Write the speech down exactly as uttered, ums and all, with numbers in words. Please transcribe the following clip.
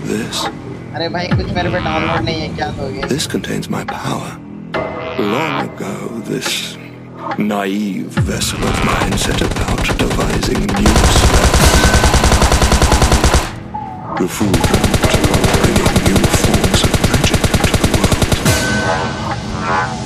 this? अरे भाई कुछ मेरे पे डाउनलोड नहीं है, क्या दोगे? This contains my power. Long ago, this naive vessel of mine set about devising new spells. The fool dreamt of bringing new forms of magic into the world.